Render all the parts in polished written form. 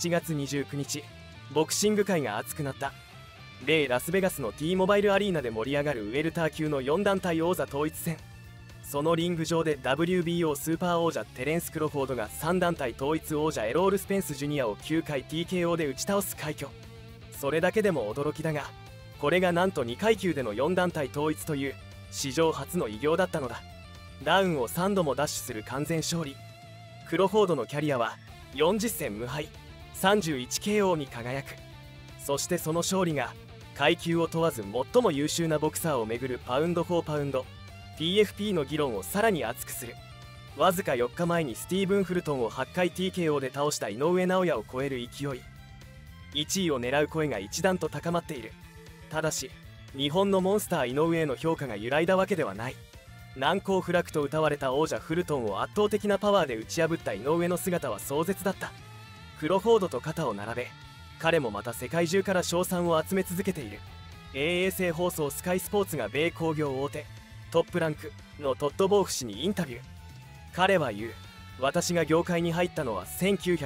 7月29日、ボクシング界が熱くなった。米ラスベガスの T モバイルアリーナで盛り上がるウェルター級の4団体王座統一戦。そのリング上で WBO スーパー王者テレンス・クロフォードが3団体統一王者エロール・スペンス・ジュニアを9回 TKO で打ち倒す快挙。それだけでも驚きだが、これがなんと2階級での4団体統一という史上初の偉業だったのだ。ダウンを3度もダッシュする完全勝利。クロフォードのキャリアは40戦無敗 31KO に輝く。そしてその勝利が階級を問わず最も優秀なボクサーをめぐるパウンド・フォー・パウンド PFP の議論をさらに熱くする。わずか4日前にスティーブン・フルトンを8回 TKO で倒した井上尚弥を超える勢い。1位を狙う声が一段と高まっている。ただし日本のモンスター井上への評価が揺らいだわけではない。難攻不落と謳われた王者フルトンを圧倒的なパワーで打ち破った井上の姿は壮絶だった。クロフォードと肩を並べ、彼もまた世界中から称賛を集め続けている。衛星放送スカイスポーツが米工業大手トップランクのトッド・ボーフ氏にインタビュー。彼は言う。私が業界に入ったのは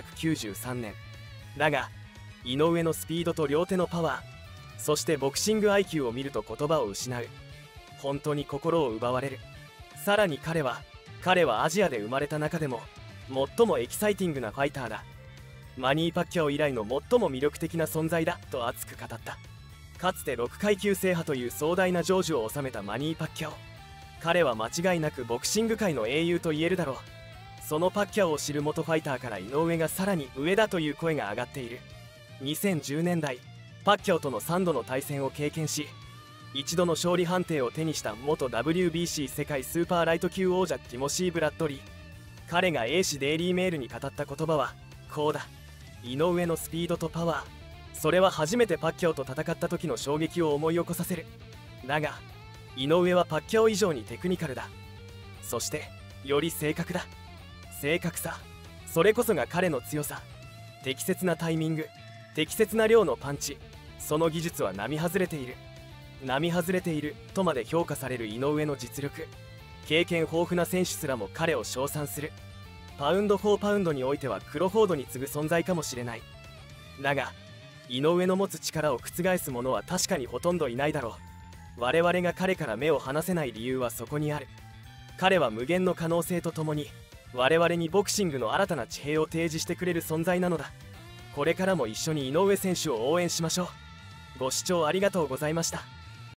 1993年。だが井上のスピードと両手のパワー、そしてボクシング IQ を見ると言葉を失う。本当に心を奪われる。さらに彼はアジアで生まれた中でも最もエキサイティングなファイターだ。マニー・パッキャオ以来の最も魅力的な存在だと熱く語った。かつて6階級制覇という壮大な成就を収めたマニー・パッキャオ。彼は間違いなくボクシング界の英雄と言えるだろう。そのパッキャオを知る元ファイターから井上がさらに上だという声が上がっている。2010年代パッキャオとの3度の対戦を経験し、一度の勝利判定を手にした元 WBC 世界スーパーライト級王者ティモシー・ブラッドリー。彼が英紙デイリーメールに語った言葉はこうだ。井上のスピードとパワー、それは初めてパッキャオと戦った時の衝撃を思い起こさせる。だが井上はパッキャオ以上にテクニカルだ。そしてより正確だ。正確さ、それこそが彼の強さ。適切なタイミング、適切な量のパンチ、その技術は並外れている。並外れているとまで評価される井上の実力。経験豊富な選手すらも彼を称賛する。パウンド・フォー・パウンドにおいてはクロフォードに次ぐ存在かもしれない。だが井上の持つ力を覆す者は確かにほとんどいないだろう。我々が彼から目を離せない理由はそこにある。彼は無限の可能性とともに我々にボクシングの新たな地平を提示してくれる存在なのだ。これからも一緒に井上選手を応援しましょう。ご視聴ありがとうございました。